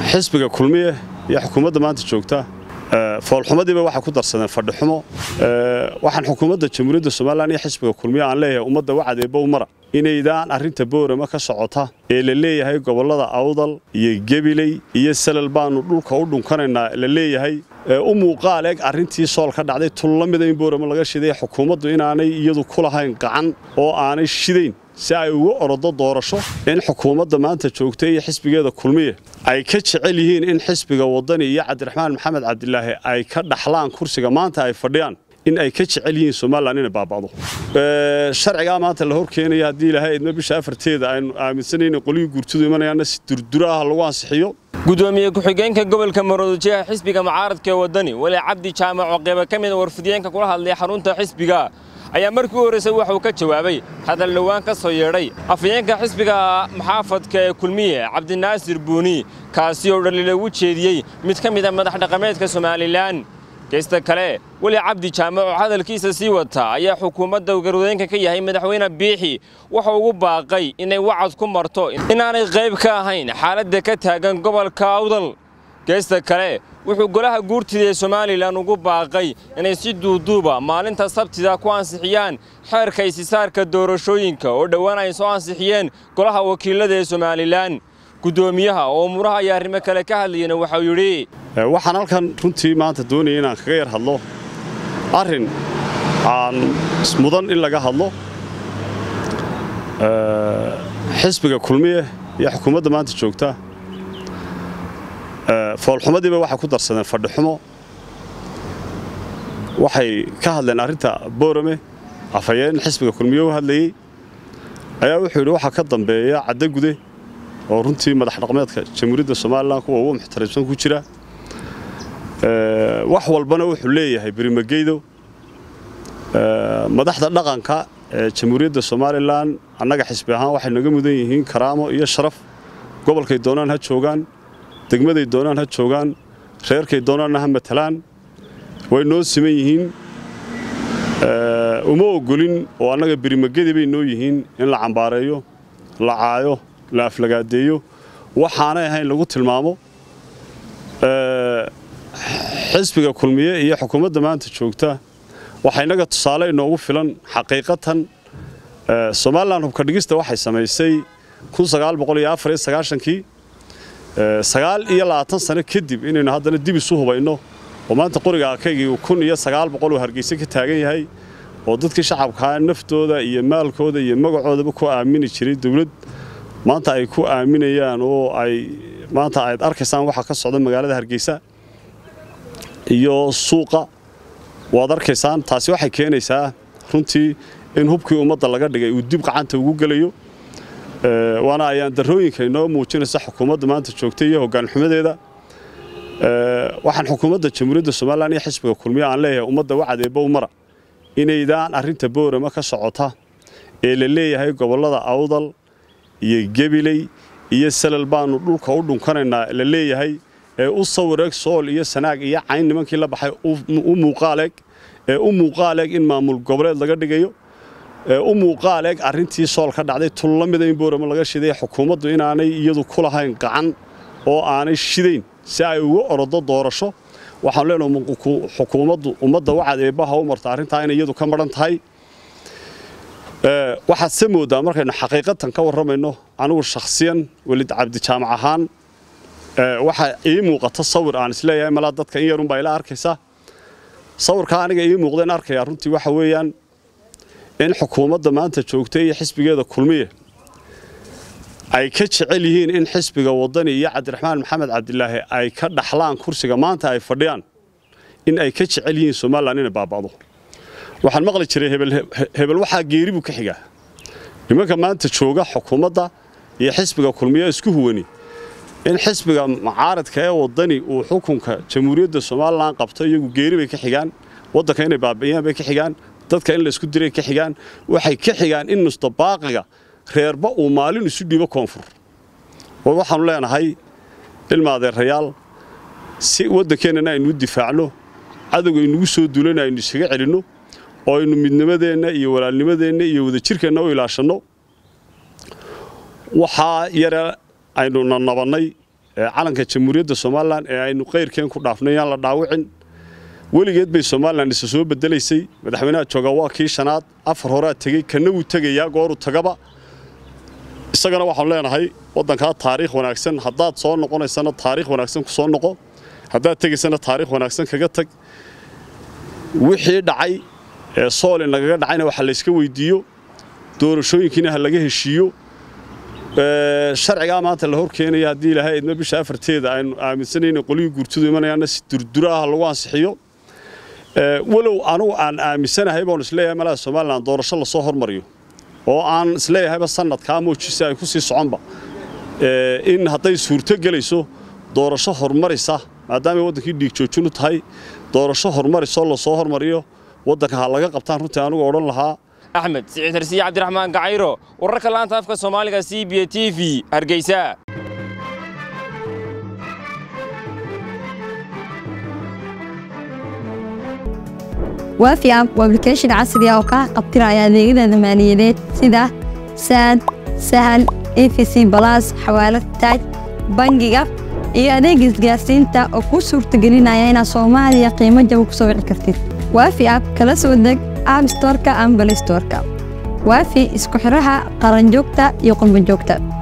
xisbiga kulmiye iyo xukuumadda maanta joogta foolxumadiiba waxa ku darsadeen fadhixumo waxaan xukuumadda jamhuuriyadda Soomaaliland iyo xisbiga kulmiye aan leeyahay ummadda wacadeeba u mara inaydaan arinta boorama ka socota ee la leeyahay gobolada Awdal iyo Gabiley iyo Salal baanu dhulka u dhunkanaynaa la leeyahay u muuqaal eeg arintii sool ka dhacday tullamida in boorama laga shiday xukuumaddu inaanay iyadu ku lahayn gacan oo aanay shidayn si ay ugu orodo doorasho in xukuumadda maanta joogtay iyo xisbigeeda kulmiye ay ka jecel yihiin in xisbiga wadani iyo Cabdiraxmaan Maxamed Cabdilaahi ay ka dhaxlaan kursiga maanta ay fadhiyaan in ay ka jecel yihiin Soomaaliland in baabado sharciga maanta la hor keenay hadii ilaahay idma bisha afarteeda aynu aaminsanayna qoliga gurtidu imanayaan si durduraha lagu ansixiyo gudoomiye ku-xigeenka gobolka Maroodijeeh xisbiga mucaaradka wadani wali Cabdi Jaamac oo qayb ka mid ah warfidiyeenka kula hadlay xarunta xisbiga ayaa markii horeysay waxa uu ka jawaabay hadal dhawaan ka soo yeedhay afyeenka xisbiga maxaafadka ee kulmiye Cabdinaasir Buuni kaasi oo dhaliil ugu jeediyay mid ka mid ah madax dhaqameedka Soomaaliland geesta kale wali Cabdi Jaamac oo hadalkiisa sii wata ayaa xukuumadda garwadeenka ka yahay madaxweyne Biixi waxa uu baaqay inay wacad ku marto inaanay qayb ka ahayn xaaladda ka taagan gobolka Awdal geesta kale wuxuu golaha guurtida ee Soomaaliland ugu baaqay inay si duuduuba maalinta Sabtida ku ansixiyaan xeerka isisaarka doorashooyinka oo dhawaan ay soo ansixiyeen golaha wakiilada ee Soomaaliland gudoomiyaha oo muraha iyo arrimo kale ka hadlayna waxa uu yiri waxaan halkan runtii maanta doonayay inaan kaga yar hadlo arrin aan mudan in laga hadlo xisbiga kulmiye iyo xukuumadda maanta joogta foolxumadiiba waxa ku darsadeen fadhixumo waxay ka hadleen arinta boorame afayeen xisbiga kulmiye u hadlayay ayaa wuxuu yiri waxa ka dambeeya cadda gude oo runtii madax dhaqameedka jamhuuriyadda Soomaaliland kuwa ugu muxtarimsan ku jira wax walbana wuxuu leeyahay Barimageedo madaxda dhaqanka ee jamhuuriyadda Soomaaliland annaga xisbi ahaan waxay naga mudan yihiin karaamo iyo sharaf gobolkay doonaan ha joogaan degmaday doonaan ha joogaan reerkay doonaan ha matalaan way noo siman yihiin uma ogolin oo annaga Barimageedo bay noo yihiin in la cambaareeyo la caayo la aflagaadeeyo waxaanay ahayn lagu tilmaamo xisbiga kulmiye iyo xukuumadda maanta joogta waxay naga tusaale inoogu filan xaqiiqatan Soomaaliland hubka dhigista waxay sameysay 1994kii 9 sano kadib inaynu haddana dib isu hubayno oo maanta qoriga akaygii 1900 Hargeysa ka taagan yahay oo dadkii shacabka naftooda iyo maalkooda iyo magacoodaba ku aamini jiray dawlad maanta ay ku aaminayaan oo ay maanta ay arkaysaan waxa ka socda magaalada Hargeysa iyo suuqa waad arkaysaan taasi waxay keenaysaa runtii in hubkii ummadda laga dhigay uu dib gacanta ugu galayo waana ayaan darooyinka inoo muujinaysa xukuumadda maanta joogtay iyo hoggaan xumadeeda waxaan xukuumadda jamhuuriyadda Soomaaliland iyo xisbiga kulmiye aan leeyahay ummadda wacadeeba u mara inaydaan arinta boorama ka socota ee la leeyahay gobolada Awdal iyo Gabiley iyo Salal baanu dhulka u dhunkanaynaa la leeyahay u sawirag sool iyo sanaag iyo cayn nimankii la baxay u muuqaaleeg in maamul goboleed laga dhigayo u muuqaaleeg arintii sool ka dhacday tullamida in boorama laga shiday xukuumaddu inaanay iyadu ku lahayn gacan oo aanay shidayn si ay ugu orodo doorasho waxaan leenahay xukuumaddu ummadda wacadeebaha u marta arinta in iyadu ka maran tahay waxaad samoodaa markaynu xaqiiqatan ka waramayno anigu shakhsiyan Walid Cabdi Jaamac ahaan waxa ii muuqata sawir aan isleeyahay mala dadka in yarun baa ila arkaysa sawirka aniga ii muuqdeen arkaya runtii waxa weeyaan in xukuumadda maanta joogtay iyo xisbigeeda kulmiye ay ka jecel yihiin in xisbiga wadani iyo Cabdiraxmaan Maxamed Cabdilaahi ay ka dhaxlaan kursiga maanta ay fadhiyaan in ay ka jecel yihiin Soomaaliland in baabado waxaan maqli jiray hebel waxa geeribu ka xiga nimanka maanta jooga xukuumadda iyo xisbiga kulmiye isku huwani in xisbiga mucaaradka ee wadani uu xukunka jamhuuriyadda Soomaaliland qabto iyagu geeri bay ka xigaan wadanka inay baabi'iyaan bay ka xigaan dadka in la isku diray ka xigaan waxay ka xigaan in nustabaaqiga reerba uu maalin isu dhibo koonfur oo waxaan leenahay ilmaadeerayaal si wadankeena aynu difaacno cadawga inagu soo duulanayno isaga celino oo aynu midnimadeena iyo walaalnimadeena iyo wadajirkeena u ilaashano waxa yara aynu nabanay calanka jamhuuriyadda Soomaaliland ee aynu qeyrkeen ku dhaafnayaan la dhaawicin weligeed bay Soomaaliland isa soo bedelaysay madaxweynaha jooga waa kii shanaad afar hore tagay kana uu tagayaa goor uu tagaba isagana waxaan leenahay wadanka taariikh wanaagsan haddaad soo noqonaysana taariikh wanaagsan ku soo noqo haddaad tagaysana taariikh wanaagsan kaga tag wixii dhacay ee sool nagaga dhacayna waxa la iska weydiiyo doorashooyinkiina ha laga heshiiyo sharciga maanta la hor keenaya hadii ilaahay idma bisha afarteeda aynu aaminsanayna qolii guurtidu imanayana si durduraha lagu ansixiyo walow anu aan aaminsanahay baan isleeyahay malaha Soomaaliland doorasho la soo hormariyo oo aan isleeyahayba sanadka moojisa ay ku sii soconba in haday suurto galayso doorasho hormarisa maadaama wadankii dhiig joojin u tahay doorasho hormariso la soo hormariyo wadanka laga qabtaan runtii anigu oran lahaa Ahmed Saciid Harsiye Cabdiraxmaan Gacayro wararka laanta afka Soomaaliga CBA TV Hargeysa وافي اب وابلكيشن عصري oo ka qabtiraya adeegyada maaliyadeed sida SAD Sahal EFC Plus xawaalad taaj bangiga iyo adeeg isgaarsiinta oo ku suurtagelinaya inaad Soomaaliya qiimo jaban ku soo wici kartid وافي اب kala soo deg App Store-ka ama Play Store-ka وافي isku xiraha qaran joogta iyo qolban joogta